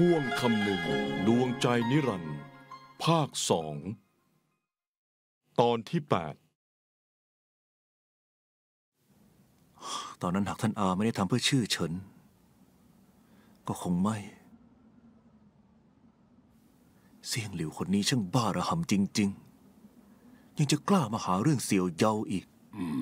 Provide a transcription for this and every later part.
ห่วงคำหนึ่งดวงใจนิรันดร์ภาค2ตอนที่ 8 ตอนนั้นหากท่านอาไม่ได้ทำเพื่อชื่อเฉินก็คงไม่เสี่ยงหลิวคนนี้ช่างบ้าระห่ำจริงๆยังจะกล้ามาหาเรื่องเสี่ยวเยาอีก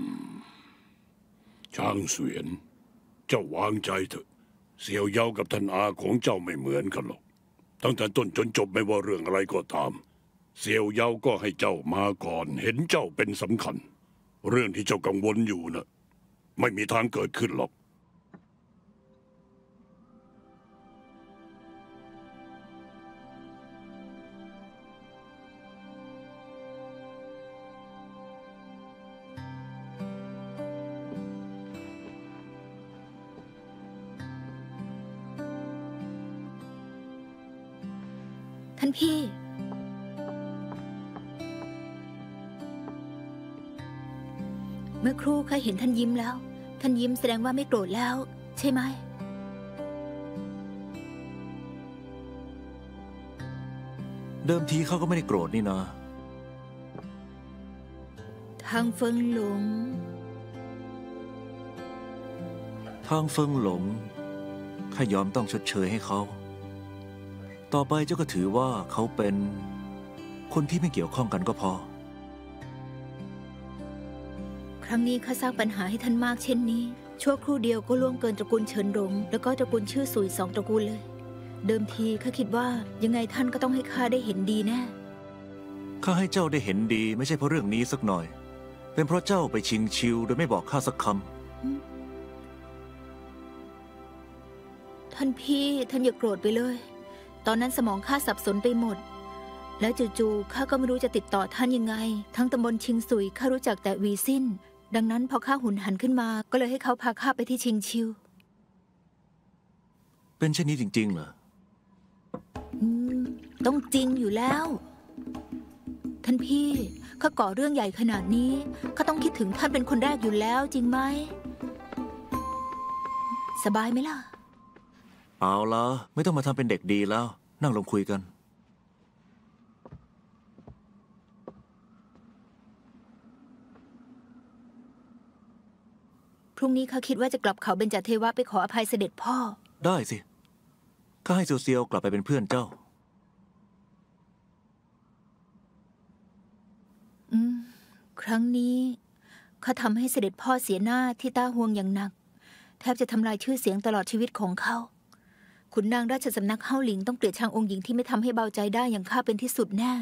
ช้างเสวียนเจ้าวางใจเถอะเสี่ยวเยากับท่านอาของเจ้าไม่เหมือนกันหรอกตั้งแต่ต้นจนจบไม่ว่าเรื่องอะไรก็ตามเสี่ยวเยาก็ให้เจ้ามาก่อนเห็นเจ้าเป็นสำคัญเรื่องที่เจ้ากังวลอยู่นะไม่มีทางเกิดขึ้นหรอกท่านพี่เมื่อครู่ข้าเห็นท่านยิ้มแล้วท่านยิ้มแสดงว่าไม่โกรธแล้วใช่ไหมเดิมทีเขาก็ไม่ได้โกรธนี่นะทางเฟิงหลงข้ายอมต้องชดเชยให้เขาต่อไปเจ้าก็ถือว่าเขาเป็นคนที่ไม่เกี่ยวข้องกันก็พอครั้งนี้ข้าสร้างปัญหาให้ท่านมากเช่นนี้ชั่วครู่เดียวก็ล่วงเกินตระกูลเฉินหลงแล้วก็ตระกูลชื่อสุย2 ตระกูลเลยเดิมทีข้าคิดว่ายังไงท่านก็ต้องให้ข้าได้เห็นดีแน่ข้าให้เจ้าได้เห็นดีไม่ใช่เพราะเรื่องนี้สักหน่อยเป็นเพราะเจ้าไปชิงชิวโดยไม่บอกข้าสักคำท่านพี่ท่านอย่าโกรธไปเลยตอนนั้นสมองข้าสับสนไปหมดแล้วจู่ๆข้าก็ไม่รู้จะติดต่อท่านยังไงทั้งตำบลชิงซุยข้ารู้จักแต่วีซินดังนั้นพอข้าหุนหันขึ้นมาก็เลยให้เขาพาข้าไปที่ชิงชิวเป็นเช่นนี้จริงๆเหรอต้องจริงอยู่แล้วท่านพี่ข้าก่อเรื่องใหญ่ขนาดนี้ข้าต้องคิดถึงท่านเป็นคนแรกอยู่แล้วจริงไหมสบายไหมล่ะเอาละไม่ต้องมาทำเป็นเด็กดีแล้วนั่งลงคุยกันพรุ่งนี้ข้าคิดว่าจะกลับเขาเบญจเทวะไปขออภัยเสด็จพ่อได้สิข้าให้เซียวๆกลับไปเป็นเพื่อนเจ้าครั้งนี้ข้าทำให้เสด็จพ่อเสียหน้าที่ต้าห่วงอย่างหนักแทบจะทำลายชื่อเสียงตลอดชีวิตของเขาขุนนางราชสำนักเฮาหลิงต้องเกลียดชังองค์หญิงที่ไม่ทำให้เบาใจได้อย่างข้าเป็นที่สุดแน่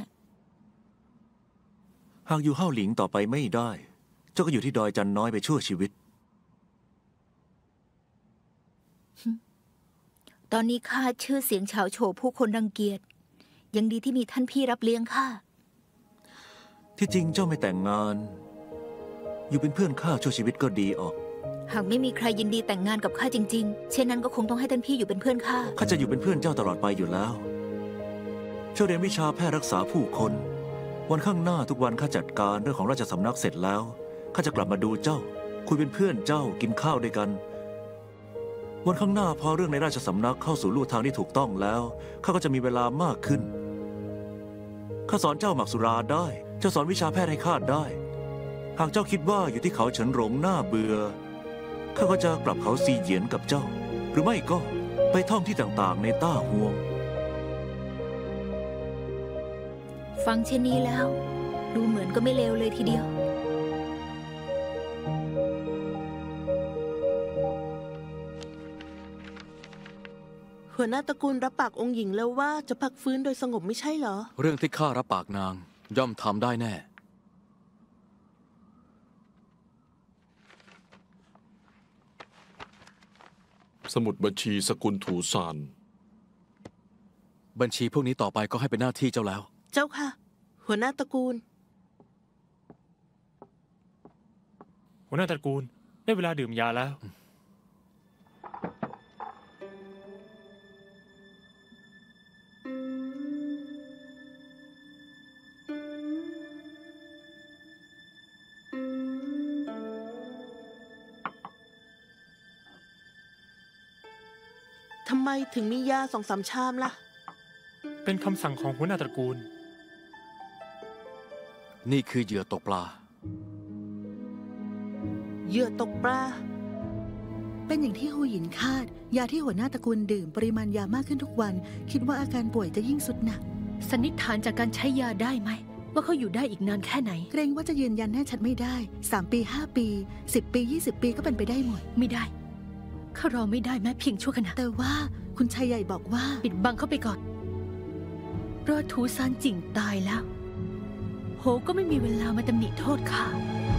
หากอยู่เฮาหลิงต่อไปไม่ได้เจ้าก็อยู่ที่ดอยจันน้อยไปชั่วชีวิตตอนนี้ข้าชื่อเสียงเฉาโฉผู้คนรังเกียจยังดีที่มีท่านพี่รับเลี้ยงข้าที่จริงเจ้าไม่แต่งงานอยู่เป็นเพื่อนข้าชั่วชีวิตก็ดีออกหากไม่มีใครยินดีแต่งงานกับข้าจริงๆเช่นนั้นก็คงต้องให้ท่านพี่อยู่เป็นเพื่อนข้าข้าจะอยู่เป็นเพื่อนเจ้าตลอดไปอยู่แล้วเจ้าเรียนวิชาแพทย์รักษาผู้คนวันข้างหน้าทุกวันข้าจัดการเรื่องของราชสำนักเสร็จแล้วข้าจะกลับมาดูเจ้าคุยเป็นเพื่อนเจ้ากินข้าวด้วยกันวันข้างหน้าพอเรื่องในราชสำนักเข้าสู่ลู่ทางที่ถูกต้องแล้วข้าก็จะมีเวลามากขึ้นข้าสอนเจ้าหมักสุราได้เจ้าสอนวิชาแพทย์ให้ข้าได้หากเจ้าคิดว่าอยู่ที่เขาเฉินหลงน่าเบื่อข้าก็จะกลับเขาซีเหยียนกับเจ้าหรือไม่ก็ไปท่องที่ต่างๆในต้าห่วงฟังเช่นนี้แล้วดูเหมือนก็ไม่เลวเลยทีเดียวหัวหน้าตระกูลรับปากองค์หญิงแล้วว่าจะพักฟื้นโดยสงบไม่ใช่เหรอเรื่องที่ข้ารับปากนางย่อมทำได้แน่สมุดบัญชีสกุลถูซานบัญชีพวกนี้ต่อไปก็ให้เป็นหน้าที่เจ้าแล้วเจ้าค่ะหัวหน้าตระกูลหัวหน้าตระกูลได้เวลาดื่มยาแล้วทำไมถึงมียา2-3 ชามล่ะเป็นคำสั่งของหัวหน้าตระกูลนี่คือเหยื่อตกปลาเหยื่อตกปลาเป็นอย่างที่ฮูหยินคาด ยาที่หัวหน้าตระกูลดื่มปริมาณยามากขึ้นทุกวัน คิดว่าอาการป่วยจะยิ่งสุดหนักสันนิษฐานจากการใช้ยาได้ไหมว่าเขาอยู่ได้อีกนานแค่ไหนเกรงว่าจะยืนยันแน่ชัดไม่ได้3 ปี 5 ปี 10 ปี 20 ปีก็เป็นไปได้หมดไม่ได้ข้ารอไม่ได้แม้เพียงชั่วขณะแต่ว่าคุณชายใหญ่บอกว่าปิดบังเข้าไปก่อนรอทูซานจิ่งตายแล้ว โหก็ไม่มีเวลามาตำหนิโทษข้า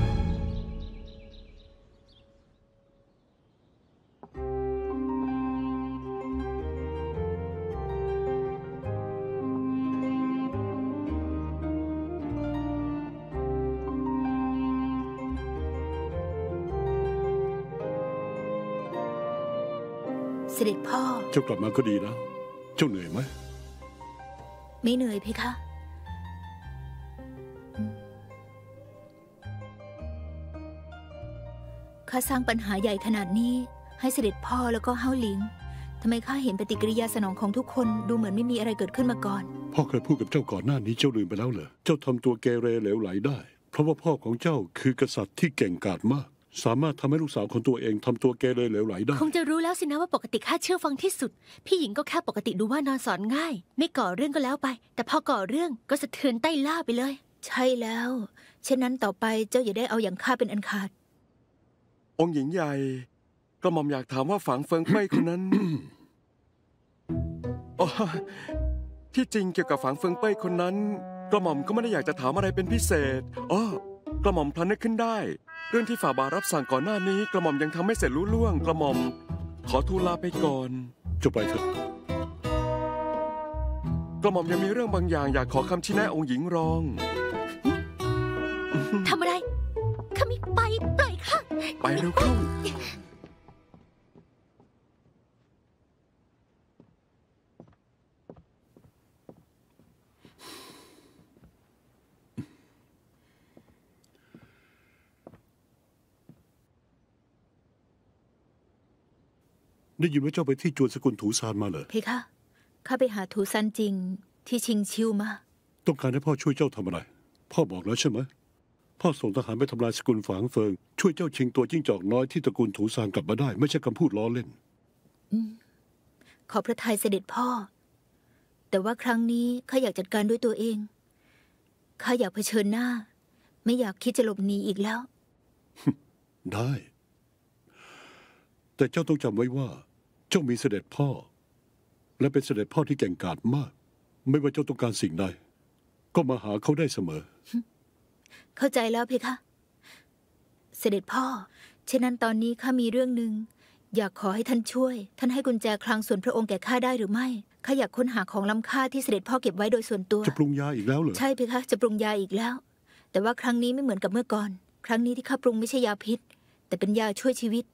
เสด็จพ่อเจ้ากลับมาก็ดีแล้ว เจ้าเหนื่อยไหมไม่เหนื่อยเพคะข้าสร้างปัญหาใหญ่ขนาดนี้ให้เสด็จพ่อแล้วก็เฮาหลิงทำไมข้าเห็นปฏิกิริยาสนองของทุกคนดูเหมือนไม่มีอะไรเกิดขึ้นมาก่อนพ่อเคยพูดกับเจ้าก่อนหน้านี้เจ้าลืมไปแล้วเหรอ เจ้าทำตัวเกเรเหลวไหลได้ เพราะว่าพ่อของเจ้าคือกษัตริย์ที่เก่งกาจมาก สามารถทำให้ลูกสาวของตัวเองทำตัวเกเรเหลวไหลได้คงจะรู้แล้วสินะว่าปกติข้าเชื่อฟังที่สุดพี่หญิงก็แค่ปกติดูว่านอนสอนง่ายไม่ก่อเรื่องก็แล้วไปแต่พอก่อเรื่องก็สะเทือนใต้ล่าไปเลยใช่แล้วเช่นนั้นต่อไปเจ้าอย่าได้เอาอย่างข้าเป็นอันขาดองค์หญิงใหญ่กระหม่อมอยากถามว่าฝางเฟิงเป้ยคนนั้น อ๋อที่จริงเกี่ยวกับฝางเฟิงเป้ยคนนั้นกระหม่อมก็ไม่ได้อยากจะถามอะไรเป็นพิเศษกระหม่อมพลันนึกขึ้นได้เรื่องที่ฝ่าบาทรับสั่งก่อนหน้านี้กระหม่อมยังทำไม่เสร็จลุล่วงกระหม่อมขอทูลลาไปก่อนเจ้าไปเถอะกระหม่อมยังมีเรื่องบางอย่างอยากขอคำชี้แนะองค์หญิงรองทำอะไรข้าไม่ไปปล่อยข้าไปเร็วเข้าได้ยินว่าเจ้าไปที่จวนสกุลถูซานมาเหรอเพคะข้าไปหาทูซันจริงที่ชิงชิวมาต้องการให้พ่อช่วยเจ้าทำอะไร พ่อบอกแล้วใช่ไหมพ่อส่งทหารไปทำลายสกุลฝางเฟิงช่วยเจ้าชิงตัวจิ้งจอกน้อยที่ตระกูลถูซานกลับมาได้ไม่ใช่คำพูดล้อเล่นขอพระทัยเสด็จพ่อ แต่ว่าครั้งนี้ข้าอยากจัดการด้วยตัวเองข้าอยากเผชิญหน้าไม่อยากคิดจะหลบหนีอีกแล้วได้ แต่เจ้าต้องจำไว้ว่าเจ้ามีเสด็จพ่อ และเป็นเสด็จพ่อที่เก่งกาจมาก ไม่ว่าเจ้าต้องการสิ่งใดก็มาหาเขาได้เสมอเข้าใจแล้วเพคะเสด็จพ่อฉะนั้นตอนนี้ข้ามีเรื่องหนึ่งอยากขอให้ท่านช่วยท่านให้กุญแจคลังส่วนพระองค์แก่ข้าได้หรือไม่ข้าอยากค้นหาของล้ำค่าที่เสด็จพ่อเก็บไว้โดยส่วนตัวจะปรุงยาอีกแล้วเหรอใช่เพคะจะปรุงยาอีกแล้ว แต่ว่าครั้งนี้ไม่เหมือนกับเมื่อก่อน ครั้งนี้ที่ข้าปรุงไม่ใช่ยาพิษแต่เป็นยาช่วยชีวิต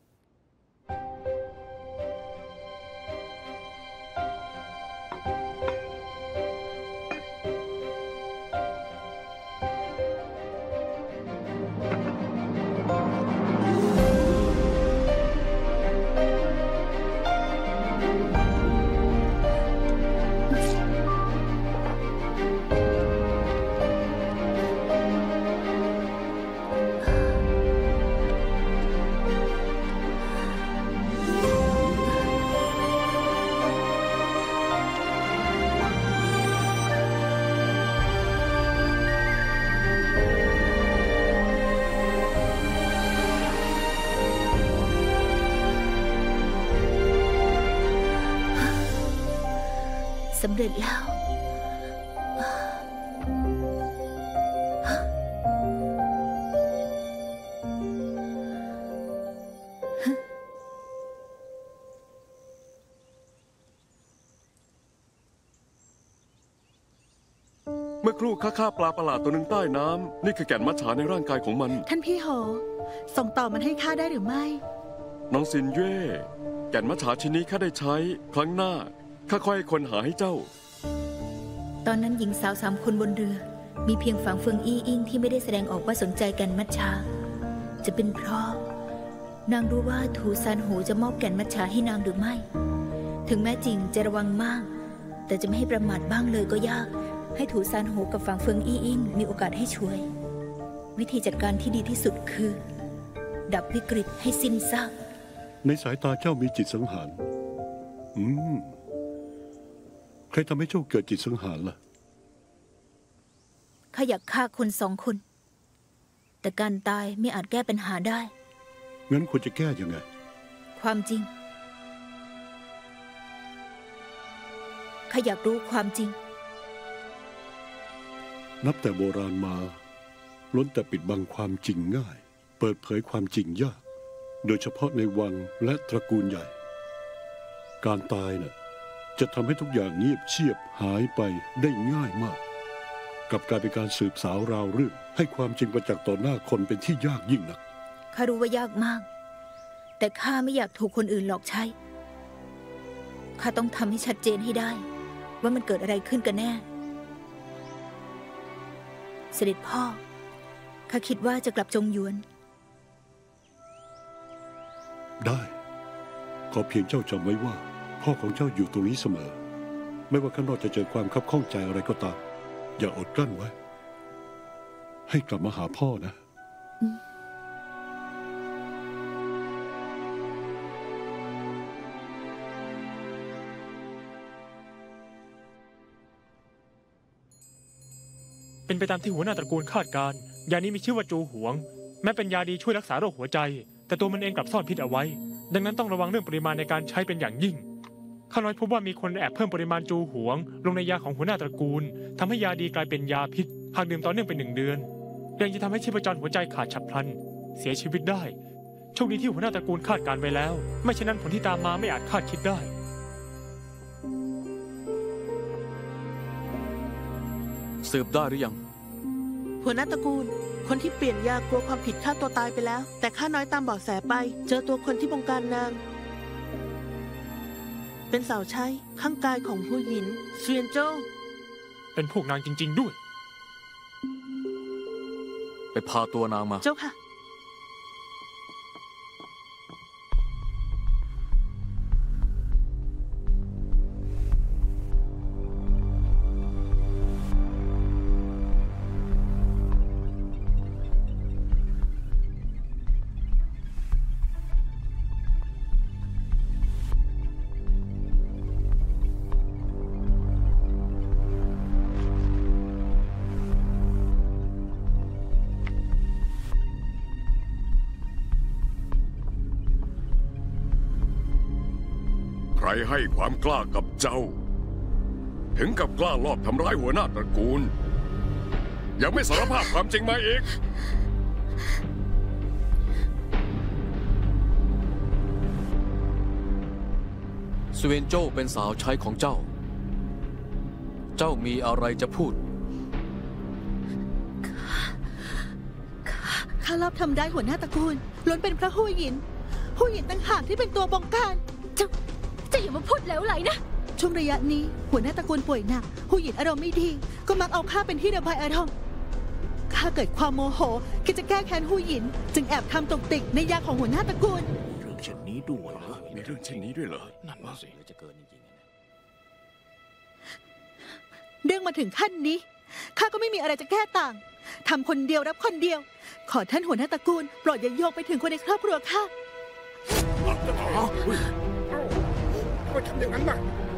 สำเร็จแล้วเมื่อครู่ข้าฆ่าปลาประหลาดตัวหนึ่งใต้น้ำนี่คือแก่นมัจฉาในร่างกายของมันท่านพี่โหส่งต่อมันให้ข้าได้หรือไม่น้องซินเย่แก่นมัจฉาชิ้นนี้ข้าได้ใช้ครั้งหน้าข้าค่อยให้คนหาให้เจ้าตอนนั้นหญิงสาว3 คนบนเรือมีเพียงฝางเฟิงอี้อิงที่ไม่ได้แสดงออกว่าสนใจแก่นมัจฉาจะเป็นเพราะนางรู้ว่าถูซานโหจะมอบแก่นมัจฉาให้นางหรือไม่ ถึงถึงแม้จริงจะระวังมาก แต่จะไม่ให้ประมาทบ้างเลยก็ยาก ให้ถูซานโหกับฝังเฟิงอี้อิงมีโอกาสให้ช่วย วิธีจัดการที่ดีที่สุดคือ ดับวิกฤตให้สิ้นซากในสายตาเจ้ามีจิตสังหารใครทำให้เจ้าเกิดจิตสังหารล่ะข้าอยากฆ่าคน2 คน แต่การตายไม่อาจแก้ปัญหาได้งั้นควรจะแก้ยังไงความจริง ข้าอยากรู้ความจริงนับแต่โบราณมาล้วนแต่ปิดบังความจริงง่าย เปิดเผยความจริงยาก โดยเฉพาะในวังและตระกูลใหญ่ การตายน่ะจะทำให้ทุกอย่างเงียบเชียบหายไปได้ง่ายมากกลับกลายเป็นการสืบสาวราวเรื่องให้ความจริงประจักษ์ต่อหน้าคนเป็นที่ยากยิ่งนักข้ารู้ว่ายากมาก แต่ข้าไม่อยากถูกคนอื่นหลอกใช้ ข้าต้องทำให้ชัดเจนให้ได้ ว่ามันเกิดอะไรขึ้นกันแน่ เสด็จพ่อ ข้าคิดว่าจะกลับจงหยวนได้ ขอเพียงเจ้าจำไว้ว่า พ่อของเจ้าอยู่ตรงนี้เสมอ ไม่ว่าข้างนอกจะเจอความคับข้องใจอะไรก็ตาม อย่าอดกลั้นไว้ ให้กลับมาหาพ่อนะเป็นไปตามที่หัวหน้าตระกูลคาดการณ์ยานี้มีชื่อว่าจูหวง แม้เป็นยาดีช่วยรักษาโรคหัวใจ แต่ตัวมันเองกลับซ่อนพิษเอาไว้ ดังนั้นต้องระวังเรื่องปริมาณในการใช้เป็นอย่างยิ่งข้าน้อยพบว่ามีคนแอบเพิ่มปริมาณจูหวงลงในยาของหัวหน้าตระกูลทำให้ยาดีกลายเป็นยาพิษหากดื่มต่อเนื่องเป็น1 เดือนยังจะทำให้ชีพจรหัวใจขาดฉับพลันเสียชีวิตได้โชคดีที่หัวหน้าตระกูลคาดการณ์ไว้แล้วไม่เช่นนั้นผลที่ตามมาไม่อาจคาดคิดได้สืบได้หรือยังหัวหน้าตระกูล คนที่เปลี่ยนยากลัวความผิดฆ่าตัวตายไปแล้ว แต่ข้าน้อยตามเบาะแสไป เจอตัวคนที่บงการนาง เป็นสาวใช้ข้างกายของผู้หญิงเซียนโจ้เป็นพวกนางจริงๆด้วยไปพาตัวนางมาเจ้าค่ะใครให้ความกล้ากับเจ้า ถึงกับกล้าลอบทำร้ายหัวหน้าตระกูล ยังไม่สารภาพความจริงมาอีกสเวนโจ้เป็นสาวใช้ของเจ้า เจ้ามีอะไรจะพูดข้ารอบทำได้หัวหน้าตระกูลล้วนเป็นเพราะหู้หยินหู้หยินต่างหากที่เป็นตัวบงการเจ้าอย่ามาพูดแล้วไหลนะช่วงระยะนี้หัวหน้าตระกูลป่วยหนักหู้หยินอารมณ์ไม่ดีก็มักเอาข้าเป็นที่ระบายอารมณ์ข้าเกิดความโมโหคิดจะแก้แค้นหู้หยินจึงแอบทำตกติกในยาของหัวหน้าตระกูลเรื่องเช่นนี้ด้วยเหรอมีเรื่องเช่นนี้ด้วยเหรอนั่นว่าสิจะเกินจริงๆนะเรื่องมาถึงขั้นนี้ข้าก็ไม่มีอะไรจะแก้ต่างทำคนเดียวรับคนเดียว ขอท่านหัวหน้าตระกูลโปรดอย่าโยงไปถึงคนในครอบครัวข้าไม่ทำอย่างนั้นนะ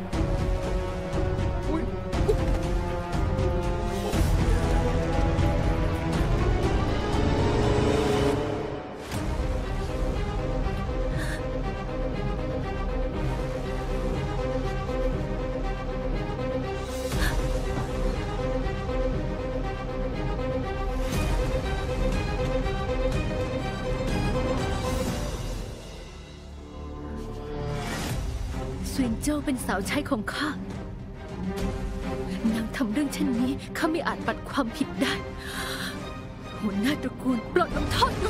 เซียนโจ้เป็นสาวใช้ของข้า นางทำเรื่องเช่นนี้ข้าไม่อาจปัดความผิดได้ หัวหน้าตระกูลโปรดลงโทษด้วย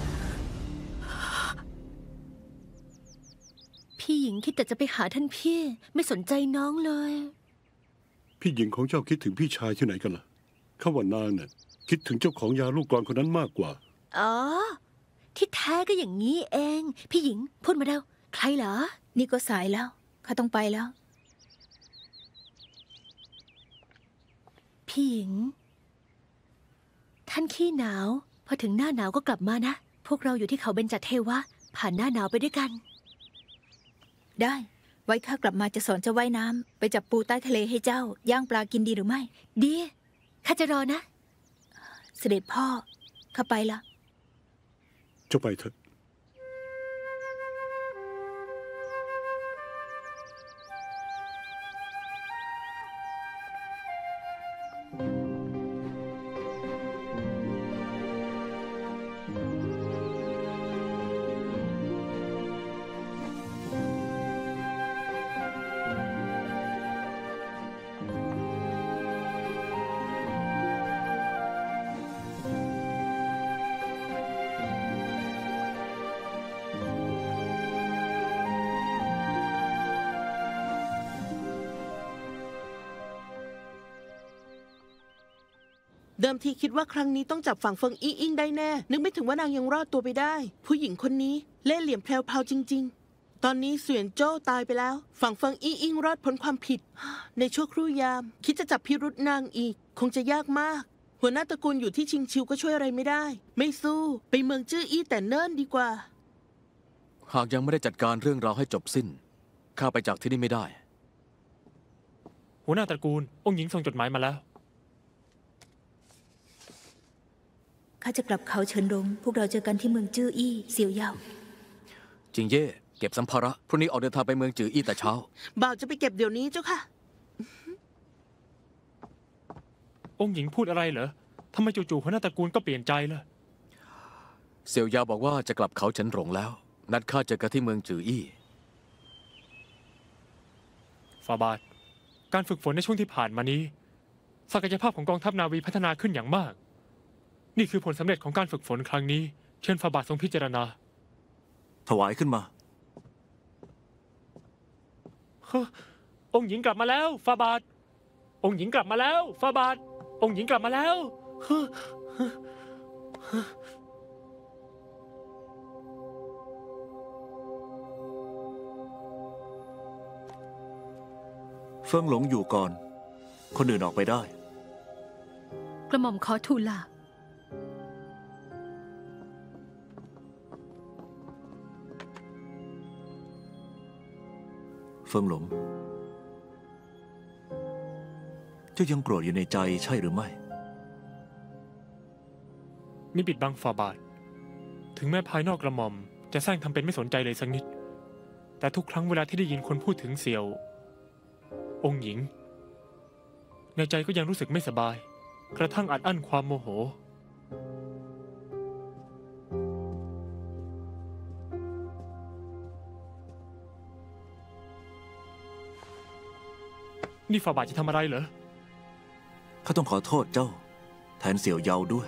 พี่หญิงคิดแต่จะไปหาท่านพี่ไม่สนใจน้องเลยพี่หญิงของเจ้าคิดถึงพี่ชายที่ไหนกันล่ะข้าว่านางเนี่ยคิดถึงเจ้าของยาลูกกลอนคนนั้นมากกว่าอ๋อ ที่แท้ก็อย่างนี้เอง พี่หญิงพูดมาเร็วใครเหรอ นี่ก็สายแล้วข้าต้องไปแล้วพี่หญิง ท่านขี้หนาว พอถึงหน้าหนาวก็กลับมานะ พวกเราอยู่ที่เขาเบญจเทวะ ผ่านหน้าหนาวไปด้วยกันได้ ไว้ข้ากลับมาจะสอนเจ้าว่ายน้ำไปจับปูใต้ทะเลให้เจ้า ย่างปลากินดีหรือไม่ดีข้าจะรอนะเสด็จพ่อ ข้าไปละเจ้าไปเถอะเดิมทีคิดว่าครั้งนี้ต้องจับฝั่งเฟิงอี้อิงได้แน่ นึกไม่ถึงว่านางยังรอดตัวไปได้ ผู้หญิงคนนี้เล่ห์เหลี่ยมแพรวๆจริงๆ ตอนนี้เสวียนโจ้ตายไปแล้ว ฝั่งเฟิงอี้อิงรอดพ้นความผิด ในชั่วครู่ยาม คิดจะจับพิรุษนางอีก คงจะยากมาก หัวหน้าตระกูลอยู่ที่ชิงชิวก็ช่วยอะไรไม่ได้ ไม่สู้ไปเมืองจื้ออี้แต่เนิ่นดีกว่าหากยังไม่ได้จัดการเรื่องราวให้จบสิ้นข้าไปจากที่นี่ไม่ได้หัวหน้าตระกูล องค์หญิงส่งจดหมายมาแล้วข้าจะกลับเขาเฉินหลงพวกเราเจอกันที่เมืองจื้ออี้เสี่ยวเยาจิงเย่เก็บสัมภาระพรุ่งนี้ออกเดินทางไปเมืองจืออี้แต่เช้าบ่าวจะไปเก็บเดี๋ยวนี้เจ้าค่ะองค์หญิงพูดอะไรเหรอทำไมจู่ๆหัวหน้าตระกูลก็เปลี่ยนใจล่ะเสี่ยวยาวบอกว่าจะกลับเขาเฉินหลงแล้ว นัดข้าเจอกันที่เมืองจืออี้ฟาบาท การฝึกฝนในช่วงที่ผ่านมานี้ ศักยภาพของกองทัพนาวีพัฒนาขึ้นอย่างมาก นี่คือผลสำเร็จของการฝึกฝนครั้งนี้ เชิญฟาบาททรงพิจารณาถวายขึ้นมาองค์หญิงกลับมาแล้ว ฟาบาท องค์หญิงกลับมาแล้ว ฟาบาท องค์หญิงกลับมาแล้วเฟิงหลงอยู่ก่อน คนอื่นออกไปได้กระหม่อมขอทูลลาเฟิงหลง เจ้ายังโกรธอยู่ในใจใช่หรือไม่มิปิดบังฟาบาท ถึงแม้ภายนอกกระหม่อมจะแซงทำเป็นไม่สนใจเลยสักนิด แต่ทุกครั้งเวลาที่ได้ยินคนพูดถึงเสี่ยว องค์หญิง ในใจก็ยังรู้สึกไม่สบาย กระทั่งอัดอั้นความโมโห นี่ฟาบาทจะทำอะไรเหรอข้าต้องขอโทษเจ้า แทนเสี่ยวเยาด้วย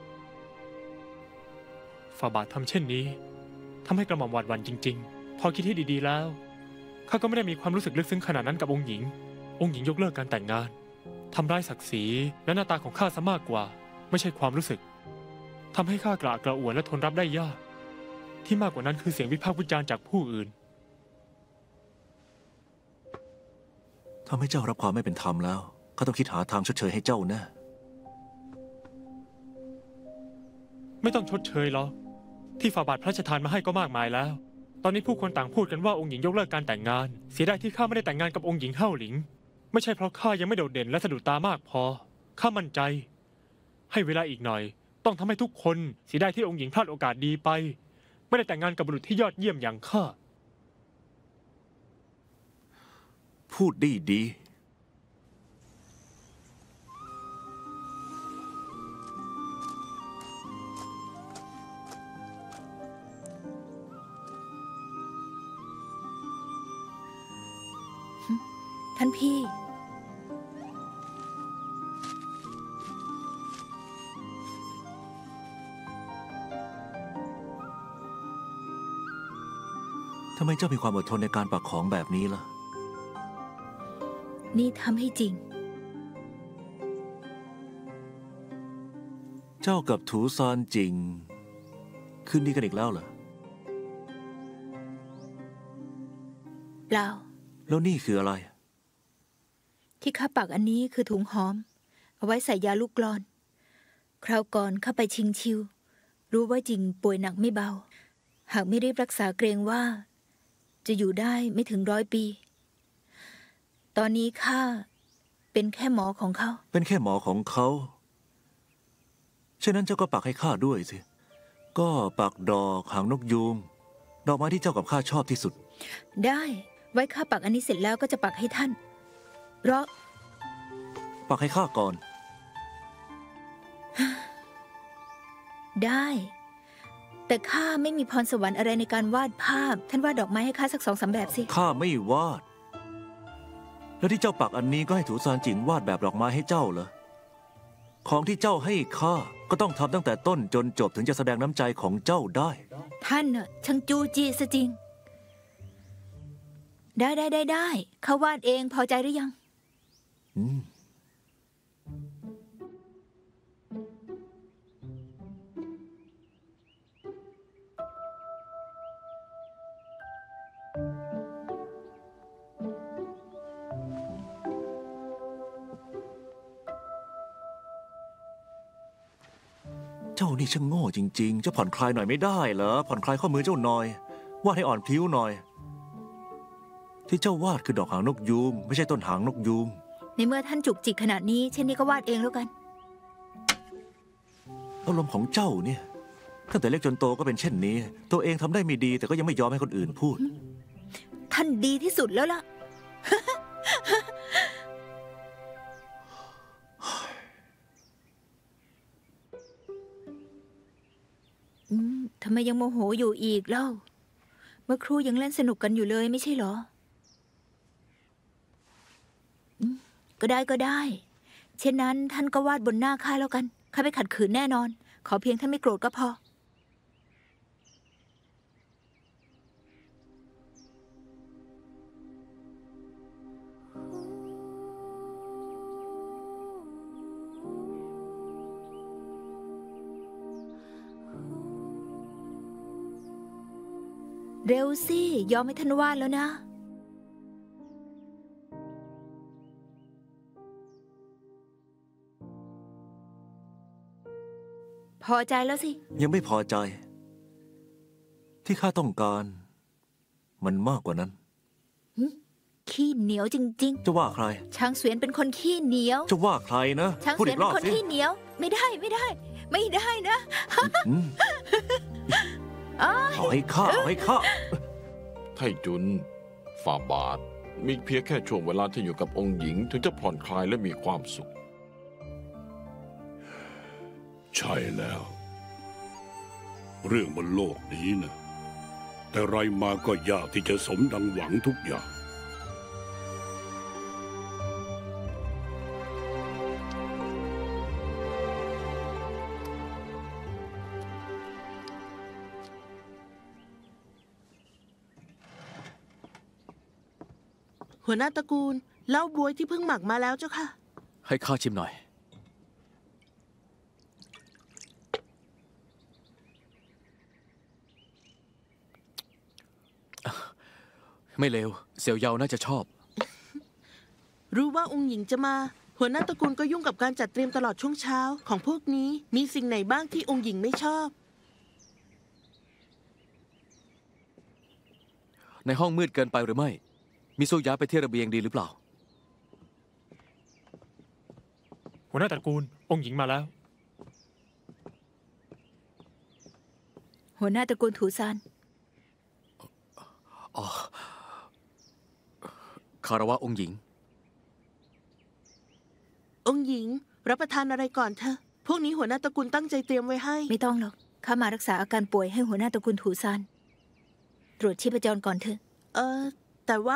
ฟาบาททำเช่นนี้ทำให้กระหม่อมหวาดหวั่นจริงๆ พอคิดให้ดีๆแล้วข้าก็ไม่ได้มีความรู้สึกลึกซึ้งขนาดนั้นกับองค์หญิง องค์หญิงยกเลิกการแต่งงานทำร้ายศักดิ์ศรีและหน้าตาของข้าซะมากกว่า ไม่ใช่ความรู้สึกทำให้ข้ากระอักกระอ่วนและทนรับได้ยาก ที่มากกว่านั้นคือเสียงวิพากษ์วิจารณ์จากผู้อื่นทำให้เจ้ารับความไม่เป็นธรรมแล้วข้าต้องคิดหาทางชดเชยให้เจ้าแน่ไม่ต้องชดเชยหรอกที่ฝ่าบาทพระราชทานมาให้ก็มากมายแล้ว ตอนนี้ผู้คนต่างพูดกันว่าองค์หญิงยกเลิกการแต่งงาน เสียดายที่ข้าไม่ได้แต่งงานกับองค์หญิงเฮ่าหลิง ไม่ใช่เพราะข้ายังไม่โดดเด่นและสะดุดตามากพอข้ามั่นใจ ให้เวลาอีกหน่อย ต้องทำให้ทุกคนเสียดายที่องค์หญิงพลาดโอกาสดีไป ไม่ได้แต่งงานกับบุรุษที่ยอดเยี่ยมอย่างข้าพูดดีดีท่านพี่ทำไมเจ้ามีความอดทนในการปักของแบบนี้ล่ะนี่ทำให้จริงเจ้ากับถูซานจริง คืนดีกันอีกแล้วเหรอเปล่าแล้วนี่คืออะไรที่ข้าปักอันนี้คือถุงหอม เอาไว้ใส่ยาลูกกลอน คราวก่อนข้าไปชิงชิว รู้ว่าจริงป่วยหนักไม่เบา หากไม่รีบรักษาเกรงว่า จะอยู่ได้ไม่ถึง100 ปี ตอนนี้ข้าเป็นแค่หมอของเขาเป็นแค่หมอของเขาฉะนั้นเจ้าก็ปักให้ข้าด้วยสิ ก็ปักดอกหางนกยูงดอกไม้ที่เจ้ากับข้าชอบที่สุดได้ไว้ข้าปักอันนี้เสร็จแล้วก็จะปักให้ท่าน เพราะปักให้ข้าก่อนได้ แต่ข้าไม่มีพรสวรรค์อะไรในการวาดภาพ ท่านวาดดอกไม้ให้ข้าสัก2-3 แบบสิข้าไม่วาด แล้วที่เจ้าปักอันนี้ก็ให้ถูซานจินวาดแบบดอกไม้ให้เจ้าเหรอ ของที่เจ้าให้ข้าก็ต้องทำตั้งแต่ต้นจนจบถึงจะแสดงน้ำใจของเจ้าได้ท่านน่ะช่างจู้จี้ซะจริง ได้ข้าวาดเองพอใจหรือยังเจ้านี่ช่างโง่จริงๆ จะผ่อนคลายหน่อยไม่ได้เหรอ ผ่อนคลายข้อมือเจ้าหน่อย วาดให้อ่อนพลิ้วหน่อย ที่เจ้าวาดคือดอกหางนกยูงไม่ใช่ต้นหางนกยูงในเมื่อท่านจุกจิกขนาดนี้เช่นนี้ก็วาดเองแล้วกันอารมณ์ของเจ้าเนี่ยตั้งแต่เล็กจนโตก็เป็นเช่นนี้ ตัวเองทำได้ไม่ดีแต่ก็ยังไม่ยอมให้คนอื่นพูดท่านดีที่สุดแล้วล่ะ ทำไมยังโมโหอยู่อีกเล่า เมื่อครูยังเล่นสนุกกันอยู่เลยไม่ใช่เหรอ ก็ได้ เช่นนั้นท่านก็วาดบนหน้าข้าแล้วกัน ข้าไม่ขัดขืนแน่นอน ขอเพียงท่านไม่โกรธก็พอ เร็วสิ ยอมให้ท่านวาดแล้วนะ พอใจแล้วสิยังไม่พอใจ ที่ข้าต้องการ มันมากกว่านั้นขี้เหนียวจริงจะว่าใครๆ ช้างเสวียนเป็นคนขี้เหนียวจะว่าใครนะช้างพูดเสวียอีนกรเป็อบนคนสิขี้เหนียว ไม่ได้นะเอาให้ข้าไทจุนฝ่าบาทมีเพียงแค่ช่วงเวลาที่อยู่กับองค์หญิงถึงจะผ่อนคลายและมีความสุขใช่แล้ว เรื่องบนโลกนี้นะแต่ไรมาก็ยากที่จะสมดังหวังทุกอย่างหัวหน้าตระกูลเหล้าบวยที่เพิ่งหมักมาแล้วเจ้าค่ะให้ข้าชิมหน่อย ไม่เลวเสี่ยวเยาน่าจะชอบรู้ว่าองค์หญิงจะมา หัวหน้าตระกูลก็ยุ่งกับการจัดเตรียมตลอดช่วงเช้า ของพวกนี้มีสิ่งไหนบ้างที่องค์หญิงไม่ชอบในห้องมืดเกินไปหรือไม่ มิซุย้ายไปที่ระเบียงดีหรือเปล่าหัวหน้าตระกูล องค์หญิงมาแล้วหัวหน้าตระกูลถูซานอ๋อ คารวะองค์หญิงองค์หญิง รับประทานอะไรก่อนเถอะ พวกนี้หัวหน้าตระกูลตั้งใจเตรียมไว้ให้ไม่ต้องหรอก ข้ามารักษาอาการป่วยให้หัวหน้าตระกูลถูซาน ตรวจชีพจรก่อนเถอะแต่ว่า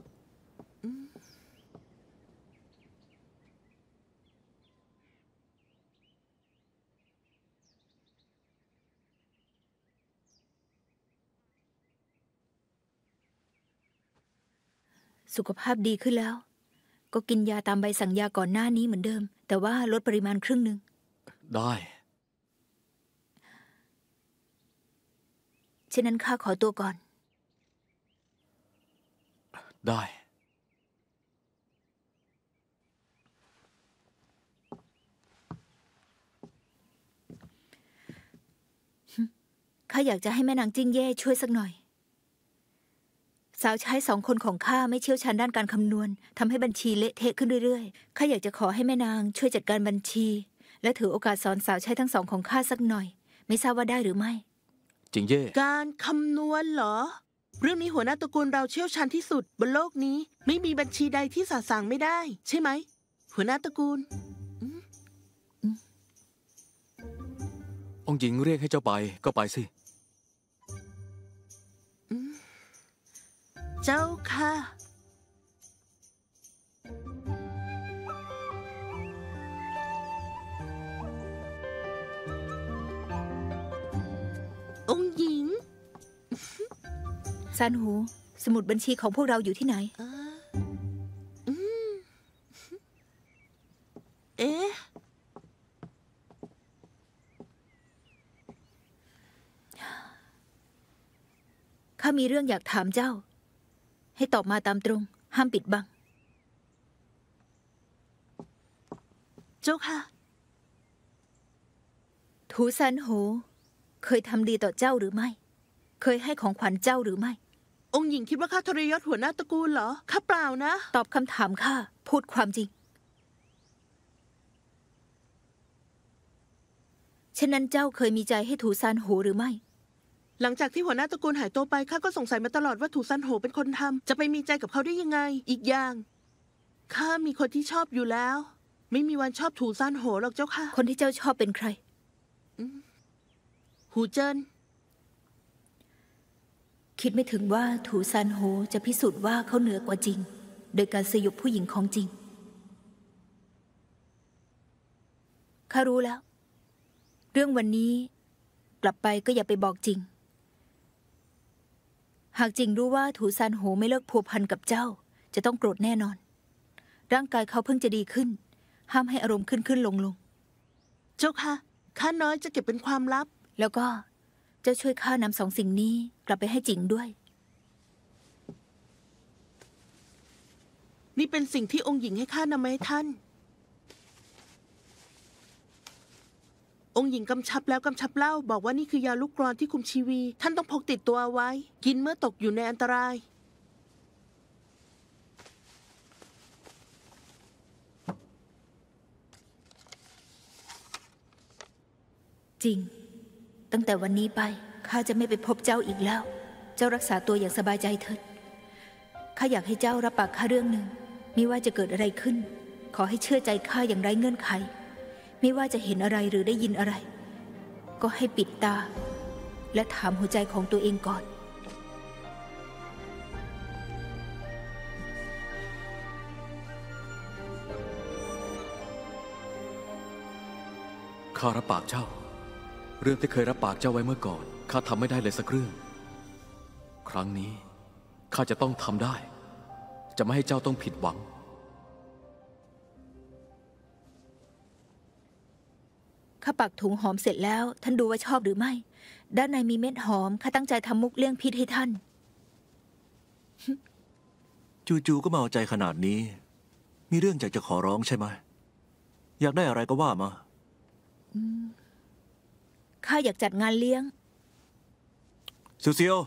สุขภาพดีขึ้นแล้ว ก็กินยาตามใบสั่งยาก่อนหน้านี้เหมือนเดิม แต่ว่าลดปริมาณครึ่งหนึ่งได้ฉะนั้นข้าขอตัวก่อนได้าอยากจะให้แม่นางจิ้งเย่ช่วยสักหน่อยสาวใช้2 คนของข้าไม่เชี่ยวชาญด้านการคำนวณทำให้บัญชีเละเทะขึ้นเรื่อยๆข้าอยากจะขอให้แม่นางช่วยจัดการบัญชี และถือโอกาสสอนสาวใช้ทั้ง2ของข้าสักหน่อยไม่ทราบว่าได้หรือไม่จิงเย่การคำนวณเหรอเรื่องนี้หัวหน้าตระกูลเราเชี่ยวชาญที่สุดบนโลกนี้ไม่มีบัญชีใดที่สะสางไม่ได้ใช่ไหมหัวหน้าตระกูลองค์หญิงเรียกให้เจ้าไปก็ไปสิเจ้าค่ะองค์หญิงซานหูสมุดบัญชีของพวกเราอยู่ที่ไหนเอ๊ะข้ามีเรื่องอยากถามเจ้าให้ตอบมาตามตรงห้ามปิดบังเจ้าค่ะถูซานโหเคยทำดีต่อเจ้าหรือไม่เคยให้ของขวัญเจ้าหรือไม่องค์หญิงคิดว่าข้าทรยศหัวหน้าตระกูลเหรอข้าเปล่านะตอบคำถามข้าพูดความจริงฉะนั้นเจ้าเคยมีใจให้ถูซานโหหรือไม่หลังจากที่หัวหน้าตระกูลหายตัวไปข้าก็สงสัยมาตลอดว่าถูซันโหเป็นคนทำจะไปมีใจกับเขาได้ยังไงอีกอย่างข้ามีคนที่ชอบอยู่แล้วไม่มีวันชอบถูซันโหหรอกเจ้าค่ะคนที่เจ้าชอบเป็นใครหูเจิ้นคิดไม่ถึงว่าถูซานโหจะพิสูจน์ว่าเขาเหนือกว่าจริงโดยการสยบผู้หญิงของจริงข้ารู้แล้วเรื่องวันนี้กลับไปก็อย่าไปบอกจริงหากจริงรู้ว่าถูซานโหไม่เลิกพัวพันกับเจ้าจะต้องโกรธแน่นอนร่างกายเขาเพิ่งจะดีขึ้นห้ามให้อารมณ์ขึ้นลงเจ้าค่ะข้าน้อยจะเก็บเป็นความลับแล้วก็เจ้าช่วยข้านำ2 สิ่งนี้กลับไปให้จริงด้วยนี่เป็นสิ่งที่องค์หญิงให้ข้านำมาให้ท่านองค์หญิงกำชับแล้วกำชับเล่าบอกว่านี่คือยาลูกกรอนที่คุมชีวีท่านต้องพกติดตัวเอาไว้กินเมื่อตกอยู่ในอันตรายจริงตั้งแต่วันนี้ไปข้าจะไม่ไปพบเจ้าอีกแล้วเจ้ารักษาตัวอย่างสบายใจเถิดข้าอยากให้เจ้ารับปากข้าเรื่องหนึ่งไม่ว่าจะเกิดอะไรขึ้นขอให้เชื่อใจข้าอย่างไร้เงื่อนไขไม่ว่าจะเห็นอะไรหรือได้ยินอะไรก็ให้ปิดตาและถามหัวใจของตัวเองก่อนข้ารับปากเจ้าเรื่องที่เคยรับปากเจ้าไว้เมื่อก่อนข้าทำไม่ได้เลยสักเรื่องครั้งนี้ข้าจะต้องทำได้จะไม่ให้เจ้าต้องผิดหวังข้าปักถุงหอมเสร็จแล้วท่านดูว่าชอบหรือไม่ด้านในมีเม็ดหอมข้าตั้งใจทำมุกเลี่ยงพิษให้ท่านจู่ๆก็มาเอาใจขนาดนี้มีเรื่องอยากจะขอร้องใช่ไหมอยากได้อะไรก็ว่ามาข้าอยากจัดงานเลี้ยงเซียว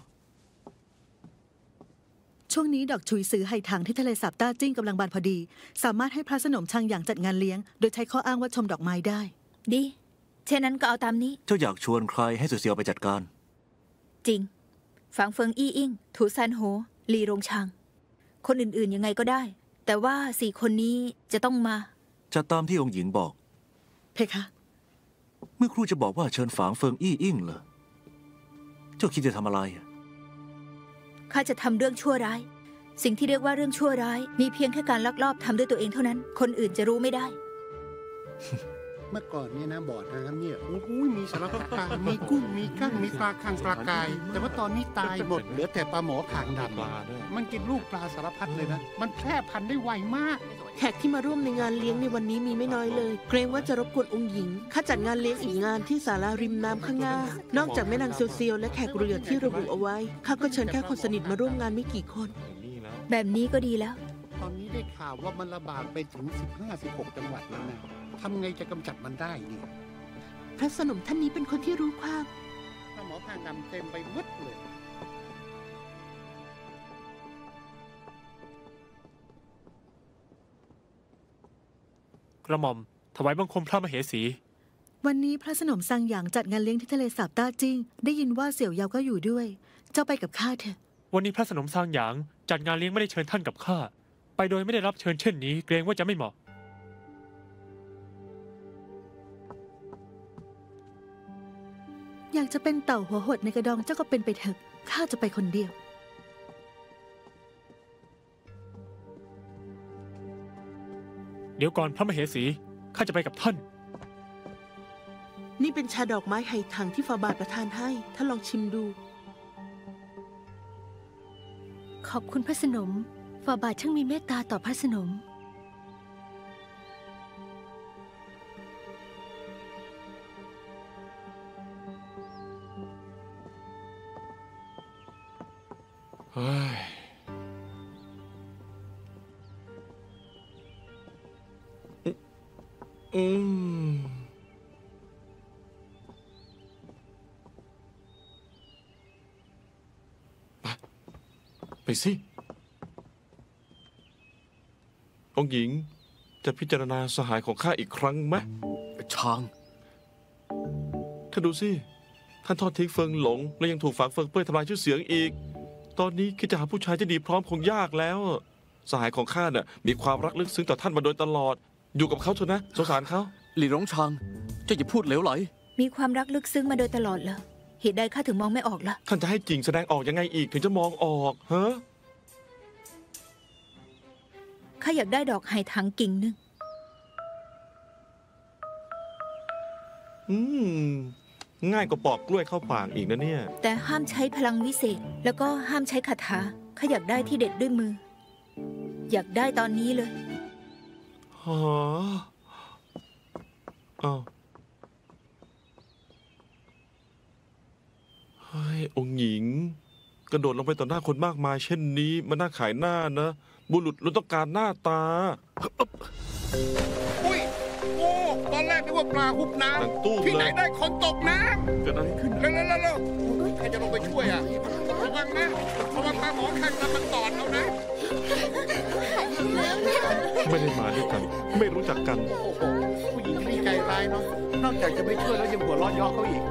ช่วงนี้ดอกฉุยซือไห่ถังที่ทะเลสาบต้าจิ้งกำลังบานพอดีสามารถให้พระสนมช่างอย่างจัดงานเลี้ยงโดยใช้ข้ออ้างว่าชมดอกไม้ได้ดีเช่นนั้นก็เอาตามนี้เจ้าอยากชวนใครให้เซียวไปจัดการจริงฝังเฟิงอี้อิงถูซานโหลีรงชางคนอื่นๆยังไงก็ได้แต่ว่า4 คนนี้จะต้องมาจะตามที่องค์หญิงบอกเพคะเมื่อครูจะบอกว่าเชิญฝังเฟิงอี้อิงเหรอเจ้าคิดจะทำอะไรข้าจะทำเรื่องชั่วร้ายสิ่งที่เรียกว่าเรื่องชั่วร้ายมีเพียงแค่การลักลอบทำด้วยตัวเองเท่านั้นคนอื่นจะรู้ไม่ได้เมื่อก่อนเนี่ยนะบ่อน้ำเนี่ยโอ้โหมีสารพัดปลามีกุ้งมีกั้งมีปลาคางปลากายแต่ว่าตอนนี้ตายหมดเหลือแต่ปลาหมอขางดำมันกินลูกปลาสารพัดเลยนะมันแพร่พันธุ์ได้ไวมากแขกที่มาร่วมในงานเลี้ยงในวันนี้มีไม่น้อยเลยเกรงว่าจะรบกวนองค์หญิงข้าจัดงานเลี้ยงอีกงานที่ศาลาริมน้ำข้างหน้านอกจากแม่นางเซียวและแขกเรือที่ระบุเอาไว้ข้าก็เชิญแค่คนสนิทมาร่วมงานไม่กี่คนแบบนี้ก็ดีแล้วตอนนี้ได้ข่าวว่ามันระบาดไปถึง 15-16 จังหวัดแล้วนะทำไงจะกำจัดมันได้เนี่ยพระสนมท่านนี้เป็นคนที่รู้ความหมอข้างดำเต็มไปหมดเลยกระหม่อมถวายบังคมพระมเหสีวันนี้พระสนมซังหยางจัดงานเลี้ยงที่ทะเลสาบต้าจิ้งได้ยินว่าเสี่ยวเยาก็อยู่ด้วย เจ้าไปกับข้าเถอะวันนี้พระสนมซางหยางจัดงานเลี้ยงไม่ได้เชิญท่านกับข้าไปโดยไม่ได้รับเชิญเช่นนี้เกรงว่าจะไม่เหมาะอยากจะเป็นเต่าหัวหดในกระดองเจ้าก็เป็นไปเถอะข้าจะไปคนเดียวเดี๋ยวก่อนพระมเหสีข้าจะไปกับท่านนี่เป็นชาดอกไม้ไหถังที่ฝ่าบาทประทานให้ท่านลองชิมดูขอบคุณพระสนมฝ่าบาทช่างมีเมตตาต่อพระสนมเฮ้ยไปสิ องค์หญิงจะพิจารณาสหายของข้าอีกครั้งไหมช้างท่านดูสิ ท่านทอดทิ้งเฟิงหลง และยังถูกฝังเฟิงเป้ยทำลายชื่อเสียงอีก ตอนนี้คิดจะหาผู้ชายที่ดีพร้อมคงยากแล้ว สหายของข้าน่ะมีความรักลึกซึ้งต่อท่านมาโดยตลอด อยู่กับเขาเถอะนะสงสารเขาหลี่หลงชางเจ้าอย่าพูดเหลวไหลมีความรักลึกซึ้งมาโดยตลอดเหรอเหตุใดข้าถึงมองไม่ออกล่ะท่านจะให้จริงแสดงออกยังไงอีกถึงจะมองออกฮะข้าอยากได้ดอกไหถังกิ่งหนึ่งง่ายกว่าปอกกล้วยเข้าปากอีกนะเนี่ยแต่ห้ามใช้พลังวิเศษ แล้วก็ห้ามใช้คาถาข้าอยากได้ที่เด็ดด้วยมือ อยากได้ตอนนี้เลยฮะอ้าวเฮ้ยองค์หญิง กระโดดลงไปต่อหน้าคนมากมายเช่นนี้มันน่าขายหน้านะ บุรุษเราต้องการหน้าตาอุ้ยโอ้ตอนแรกนึกว่าปลาหุบน้นั่งตู้ำที่ไหนเลยได้คนตกน้เกิดอะไรขึ้นำเร็วใครจะลงไปช่วยอ่ะระวังนะระวังปลาหมอข้างดำมันตอดเอานะไม่ได้มาด้วยกัน ไม่รู้จักกันโอ้โหผู้หญิงนี่ใจร้ายเนาะนอกจากจะไม่ช่วยแล้วยังหัวเร้อนย่อเขาอีก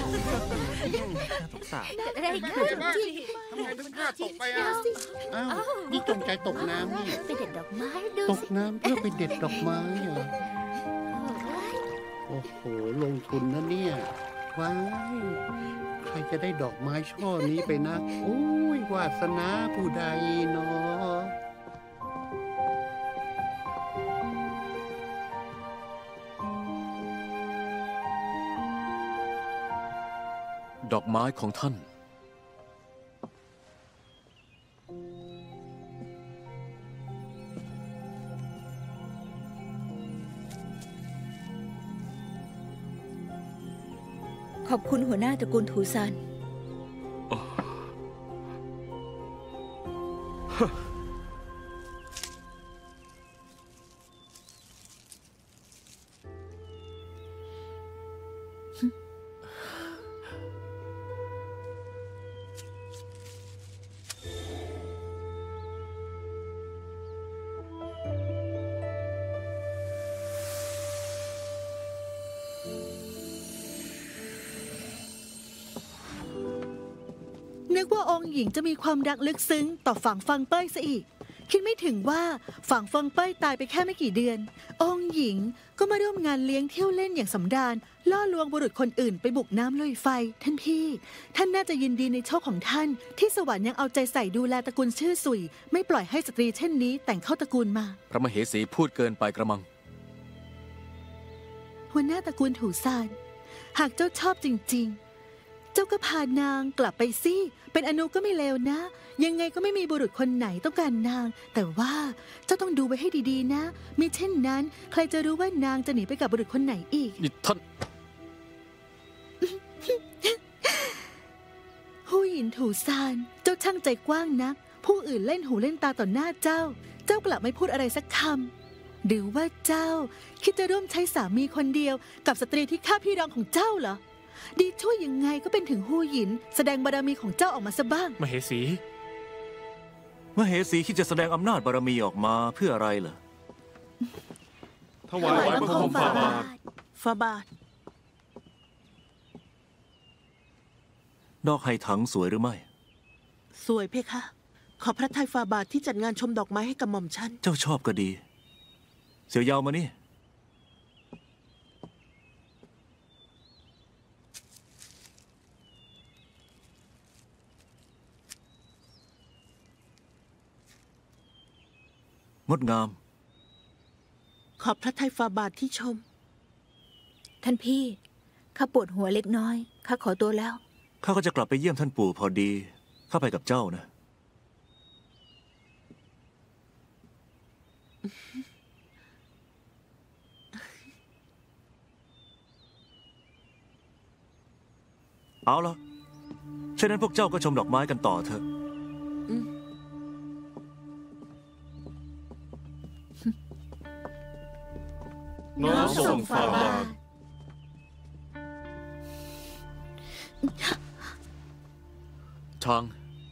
อะไรทำไมถึงพลาดตกไปอ่ะอ้าวนี่จงใจตกน้ำนี่ไปเด็ดดอกไม้ดูตกน้ำเพื่อไปเด็ดดอกไม้เหรอโอ้โหลงทุนนะเนี่ยว้ายใครจะได้ดอกไม้ช่อนี้ไปนะโอ้ยวาสนาผู้ใดเนาะดอกไม้ของท่านขอบคุณหัวหน้าตระกูลถูซานนึกว่าองค์หญิงจะมีความรักลึกซึ้งต่อฝั่งฟังเป้ยซะอีก คิดไม่ถึงว่าฝั่งฟังเป้ยตายไปแค่ไม่กี่เดือน องค์หญิงก็มาร่วมงานเลี้ยงเที่ยวเล่นอย่างสำราญล่อลวงบุรุษคนอื่นไปบุกน้ำลุยไฟท่านพี่ ท่านน่าจะยินดีในโชคของท่าน ที่สวรรค์ยังเอาใจใส่ดูแลตระกูลชื่อสุยไม่ปล่อยให้สตรีเช่นนี้แต่งเข้าตระกูลมาพระมเหสีพูดเกินไปกระมังหัวหน้าตระกูลถูซานหากเจ้าชอบจริงๆ เจ้าก็พานางกลับไปสิเป็นอนุก็ไม่เลวนะ ยังไงก็ไม่มีบุรุษคนไหนต้องการนาง แต่ว่าเจ้าต้องดูไว้ให้ดีๆนะมิเช่นนั้นใครจะรู้ว่านางจะหนีไปกับบุรุษคนไหนอีกนี่ท่านหูหยินถูซานเจ้าช่างใจกว้างนัก ผู้อื่นเล่นหูเล่นตาต่อหน้าเจ้า เจ้ากลับไม่พูดอะไรสักคำหรือว่าเจ้าคิดจะร่วมใช้สามีคนเดียวกับสตรีที่ฆ่าพี่รองของเจ้าเหรอดีช่วยยังไงก็เป็นถึงฮู้หยิน แสดงบารมีของเจ้าออกมาซะบ้างมเหสีมเหสีคิดจะแสดงอำนาจบารมีออกมาเพื่ออะไรเหรอถวายบังคมฝ่าบาทฟาบาทดอกไฮถังสวยหรือไม่สวยเพคะ ขอพระทัยฟาบาทที่จัดงานชมดอกไม้ให้กับหม่อมฉันเจ้าชอบก็ดี เสี่ยวยาวมานี่ งดงามขอบพระทัยฟาบาทที่ชมท่านพี่ ข้าปวดหัวเล็กน้อย ข้าขอตัวแล้วข้าก็จะกลับไปเยี่ยมท่านปู่พอดี ข้าไปกับเจ้านะ เอาละฉะนั้นพวกเจ้าก็ชมดอกไม้กันต่อเถอะน้อมส่งฝ่าบาทช้าง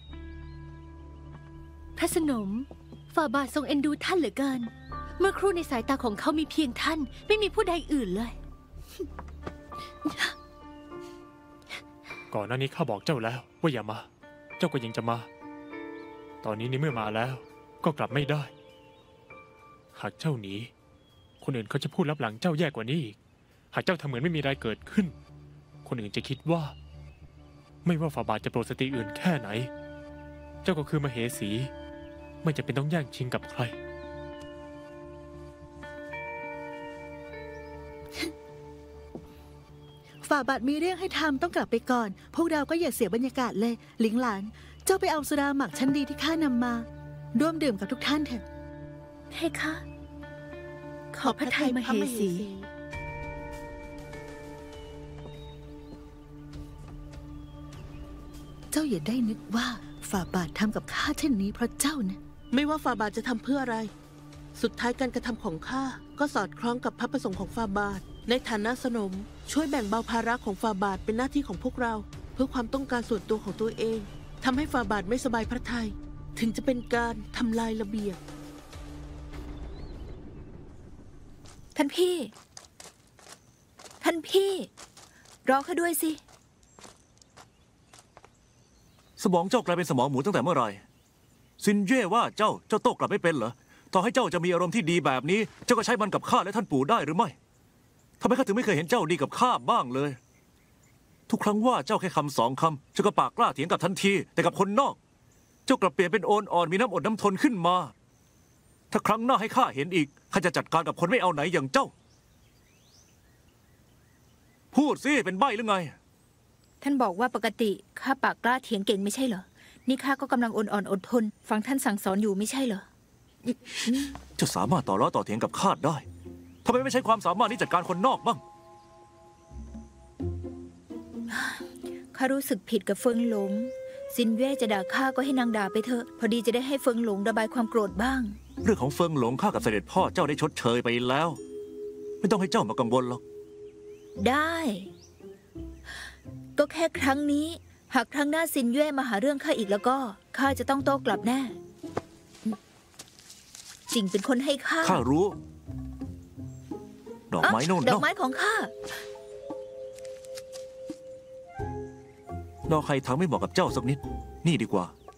พระสนมฝ่าบาททรงเอ็นดูท่านเหลือเกิน เมื่อครู่ในสายตาของเขามีเพียงท่าน ไม่มีผู้ใดอื่นเลยก่อนหน้านี้ข้าบอกเจ้าแล้วว่าอย่ามา เจ้าก็ยังจะมา ตอนนี้ในเมื่อมาแล้ว ก็กลับไม่ได้ หากเจ้าหนีคนอื่นเขาจะพูดลับหลังเจ้าแย่กว่านี้อีก หากเจ้าทำเหมือนไม่มีอะไรเกิดขึ้น คนอื่นจะคิดว่า ไม่ว่าฝ่าบาทจะโปรดสติอื่นแค่ไหน เจ้าก็คือมเหสี ไม่จำเป็นต้องแย่งชิงกับใครฝ่าบาทมีเรื่องให้ทำต้องกลับไปก่อน พวกเราก็อย่าเสียบรรยากาศเลย หลิงหลาน เจ้าไปเอาสุราหมักชั้นดีที่ข้านำมา ร่วมดื่มกับทุกท่านเถอะให้ค่ะ ขอพระทัยมเหสีเจ้าอย่าได้นึกว่าฝ่าบาททำกับข้าเช่นนี้เพราะเจ้านะไม่ว่าฟาบาทจะทำเพื่ออะไร สุดท้ายการกระทำของข้าก็สอดคล้องกับพระประสงค์ของฟาบาท ในฐานะสนม ช่วยแบ่งเบาภาระของฟาบาทเป็นหน้าที่ของพวกเรา เพื่อความต้องการส่วนตัวของตัวเองทำให้ฟาบาทไม่สบายพระทัยถึงจะเป็นการทำลายระเบียบท่านพี่ ท่านพี่ รอข้าด้วยสิสมองเจ้ากลายเป็นสมองหมูตั้งแต่เมื่อไหร่ซินเย่ว่าเจ้าโต้กลับไม่เป็นเหรอ ต่อให้เจ้าจะมีอารมณ์ที่ดีแบบนี้ เจ้าก็ใช้มันกับข้าและท่านปู่ได้หรือไม่ทำไมข้าถึงไม่เคยเห็นเจ้าดีกับข้าบ้างเลย ทุกครั้งว่าเจ้าแค่คำสองคำเจ้าก็ปากกล้าเถียงกับทันที แต่กับคนนอก เจ้ากลับเปลี่ยนเป็นโอนอ่อนมีน้ำอดน้ำทนขึ้นมา ถ้าครั้งหน้าให้ข้าเห็นอีกข้าจะจัดการกับคนไม่เอาไหนอย่างเจ้า พูดสิเป็นใบ้หรือไงท่านบอกว่าปกติข้าปากกล้าเถียงเก่งไม่ใช่เหรอ นี่ข้าก็กำลังอ่อนอดทน ฟังท่านสั่งสอนอยู่ไม่ใช่เหรอเจ้าสามารถต่อล้อต่อเถียงกับข้าได้ทำไมไม่ใช้ความสามารถนี้จัดการคนนอกบ้างข้ารู้สึกผิดกับเฟิงหลง ซินเว่จะด่าข้าก็ให้นางด่าไปเถอะ พอดีจะได้ให้เฟิงหลงระบายความโกรธบ้างเรื่องของเฟิงหลงข้ากับเสด็จพ่อเจ้าได้ชดเชยไปแล้ว ไม่ต้องให้เจ้ามากังวลหรอกได้ ก็แค่ครั้งนี้ หากครั้งหน้าซินเย่มาหาเรื่องข้าอีกแล้วก็ข้าจะต้องโต้กลับแน่จริงเป็นคนให้ข้าข้ารู้ ดอกไม้โน่นดอกไม้ของข้าดอกไข่ถังไม่เหมาะกับเจ้าสักนิด นี่ดีกว่า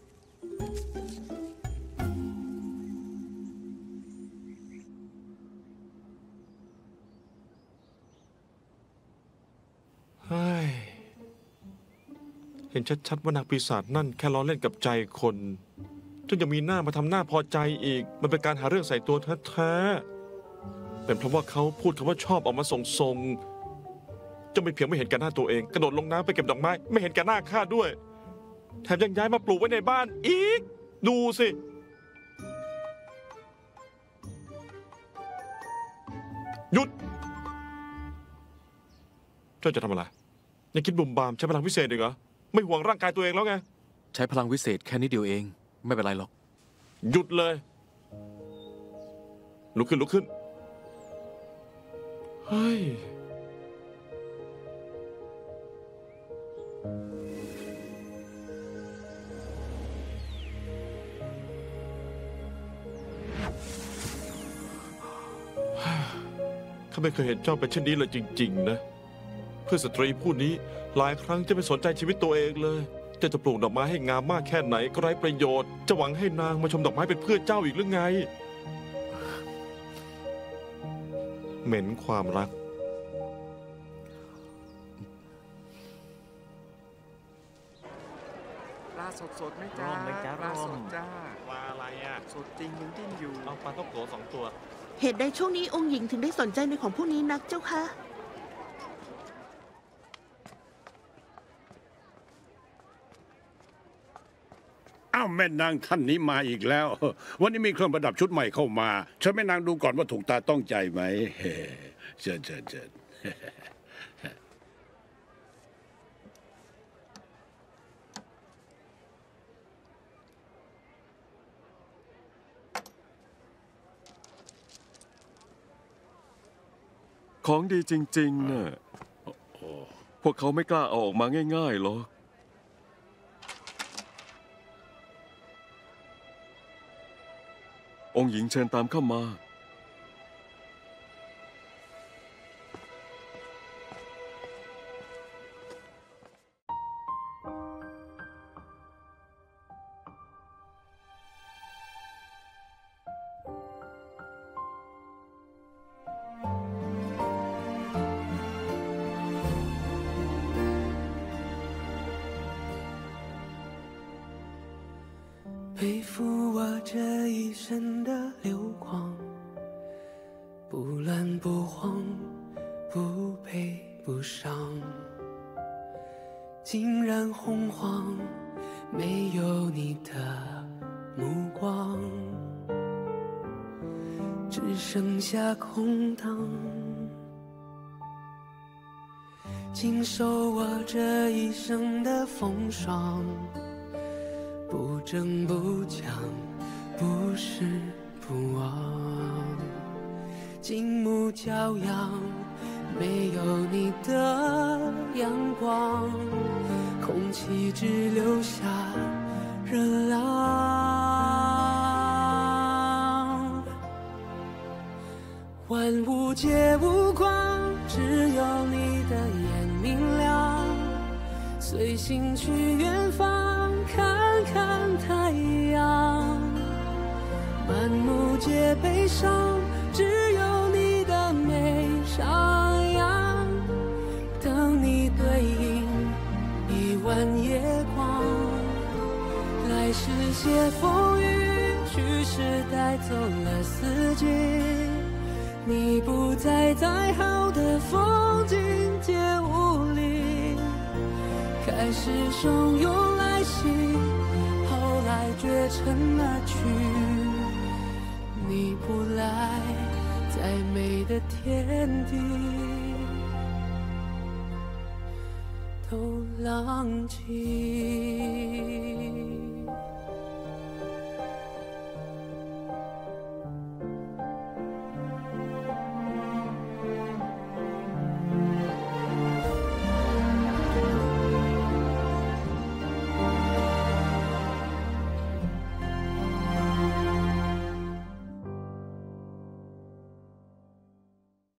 เฮ้ย เห็นชัดๆว่านางปีศาจนั่นแค่ล้อเล่นกับใจคนจนยังมีหน้ามาทำหน้าพอใจอีก มันเป็นการหาเรื่องใส่ตัวแท้ๆเป็นเพราะว่าเขาพูดคำว่าชอบออกมาส่งๆจะไม่เพียงไม่เห็นแก่หน้าตัวเองกระโดดลงน้ำไปเก็บดอกไม้ไม่เห็นแก่หน้าข้าด้วยแถมยังย้ายมาปลูกไว้ในบ้านอีก ดูสิหยุดเจ้าจะทำอะไรยังคิดบุ่มบามใช้พลังพิเศษอีกเหรอไม่ห่วงร่างกายตัวเองแล้วไงใช้พลังวิเศษแค่นิดเดียวเอง ไม่เป็นไรหรอกหยุดเลยลุกขึ้นเฮ้ยข้าไม่เคยเห็นเจ้าเป็นเช่นนี้เลยจริงๆนะเพื่อสตรีผู้นี้หลายครั้งจะไม่สนใจชีวิตตัวเองเลยเจ้าจะปลูกดอกไม้ให้งามมากแค่ไหนก็ไร้ประโยชน์จะหวังให้นางมาชมดอกไม้เป็นเพื่อนเจ้าอีกหรือไงเหม็นความรักปลาสดๆไหมจ้าปลาสดจ้าปลาอะไรอ่ะสดจริงยังดิ้นอยู่เอาปลาต้องโก2 ตัวเหตุใดช่วงนี้องค์หญิงถึงได้สนใจในของพวกนี้นักเจ้าคะอ้าวแม่นางท่านนี้มาอีกแล้ว วันนี้มีเครื่องประดับชุดใหม่เข้ามาช่วยแม่นางดูก่อนว่าถูกตาต้องใจไหมเชิญเชิญเชิญของดีจริงๆน่ะพวกเขาไม่กล้าเอาออกมาง่ายๆหรอกองค์หญิงเชิญตามเข้ามา背负我这一生的流光，不乱不慌，不悲不伤，竟然洪荒，没有你的目光，只剩下空荡。经受我这一生的风霜，不争不抢，不失不忘，静穆骄阳，没有你的阳光，空气只留下热浪。万物皆无光，只有你的眼明亮，随心去远方看看太阳，满目皆悲伤，只有你的美上扬，等你对应1万夜光，来世些风雨，去世带走了四季，你不在，再好的风景皆无力，开始汹涌来袭，后来绝尘而去，你不来，再美的天地都浪迹。